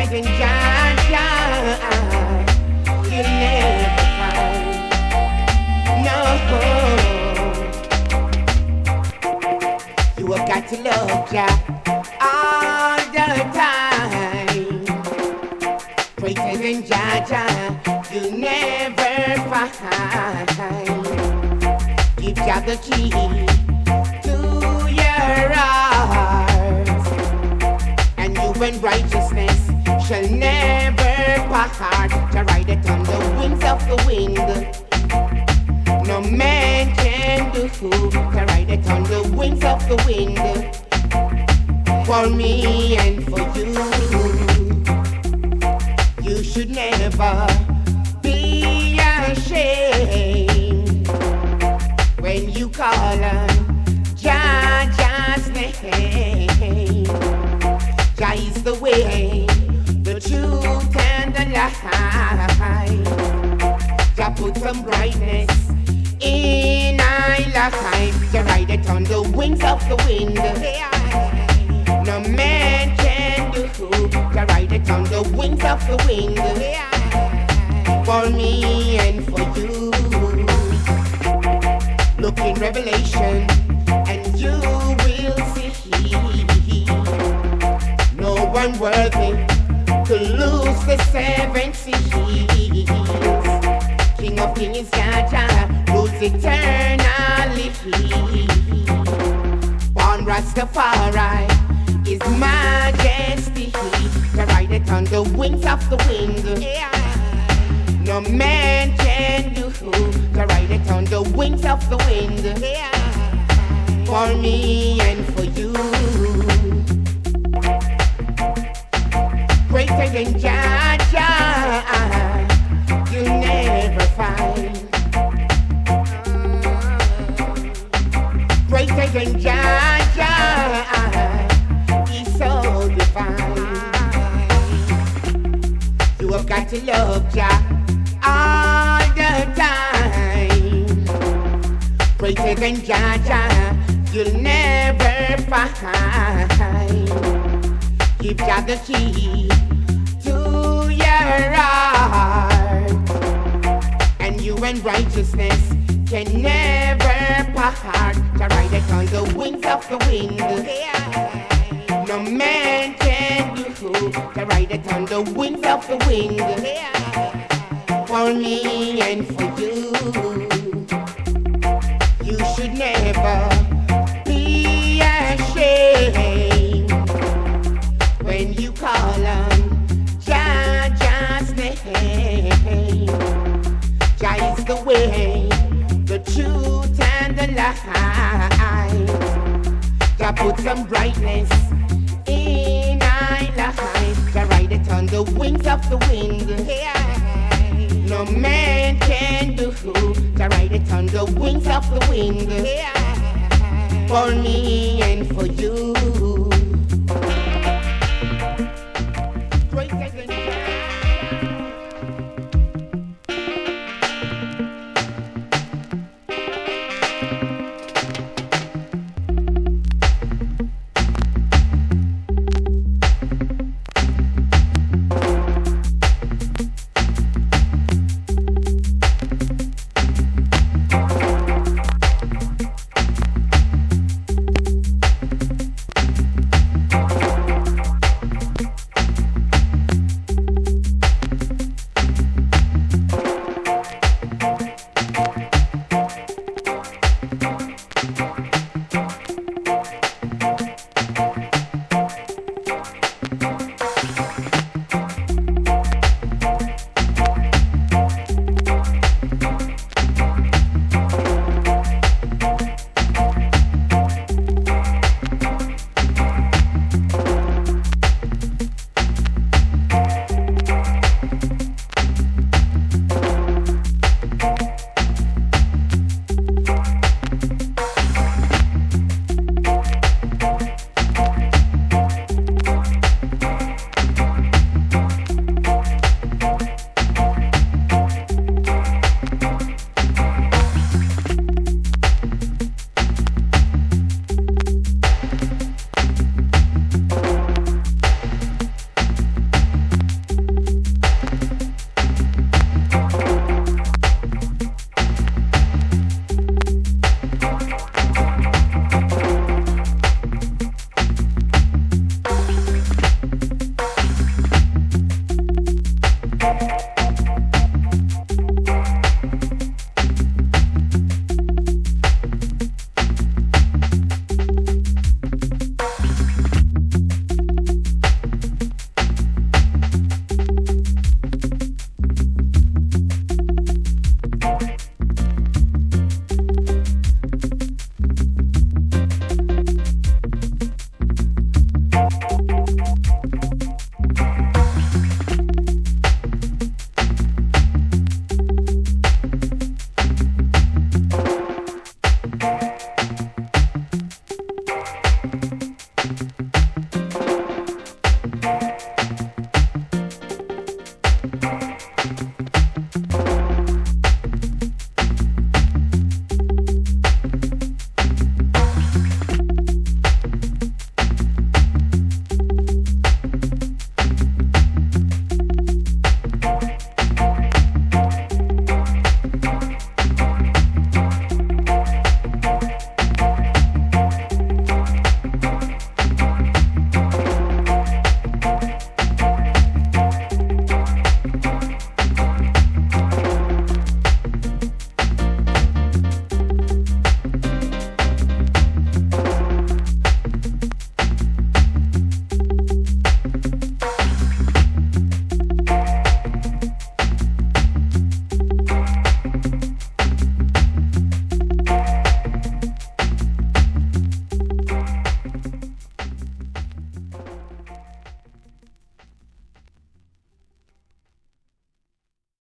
than Jah, you'll never find. No, you have got to love Jah all the time. Greater than Jah, you'll never find. Give Jah the key to your heart, and you and righteousness shall never part. To ride it on the wings of the wind, no man can do. To ride it on the wings of the wind, for me and for you. You should never be ashamed when you call on Jah's name. Jah is the way, the truth and the light. Jah put some brightness in our life. To ride it on the wings of the wind, no man can do. To ride it on the wings of the wind, for me and for you. Look in Revelation and you will see no one worthy to lose the 7 seas. King of kings is Jah, rules eternally. Born Rastafari, His Majesty. To ride it on the wings of the wind, no man can do. To ride it on the wings of the wind, for me and for you. Greater than Jah, you'll never find. Greater than Jah, He's so divine. You have got to love Jah all the time. Greater than Jah, you'll never find. Give Jah the key to your heart, and you and righteousness can never part. To ride it on the wings of the wind, no man can do. To ride it on the wings of the wind, for me and for you. You should never be ashamed when you call on Jah's name. Jah is the way, the truth and the light. Jah put some brightness in our life. To ride it on the wings of the wind, no man can do. To ride it on the wings of the wind, for me and for you.